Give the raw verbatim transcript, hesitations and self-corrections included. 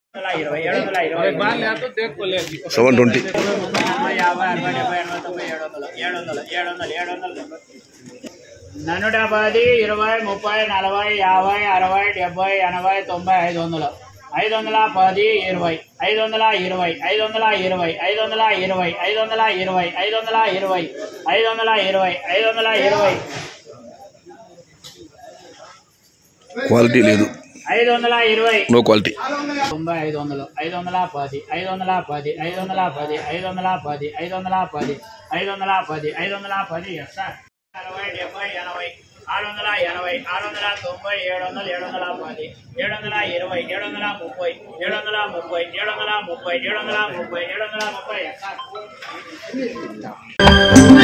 seven twenty నూట పది ఇరవై ముప్పై నలభై యాభై అరవై డెబ్బై ఎనభై తొంభై ఐదు వందలు ఐదు వందల పది ఇరవై ఐదు వందల ఇరవై ఐదు వందల ఇరవై ఐదు వందల ఇరవై ఐదు వందల ఇరవై ఐదు వందల ఇరవై ఐదు వందల ఇరవై ఐదు వందల ఇరవై క్వాలిటీ లేదు ఐదు వందల ఇరవై నో క్వాలిటీ తొంభై ఐదు వందలు ఐదు వందల పది ఐదు వందల పది ఐదు వందల పది ఐదు వందల పది ఐదు వందల పది ఐదు వందల పది ఐదు వందల పది సార్ అరవై డెబ్బై ఎనభై ఆరు వందల ఎనభై ఆరు వందల తొంభై ఏడు వందలు ఏడు వందల పది ఏడు వందల ఇరవై ఏడు వందల ముప్పై ఏడు వందల ముప్పై ఏడు వందల ముప్పై ఏడు వందల ముప్పై ఏడు వందల ముప్పై సార్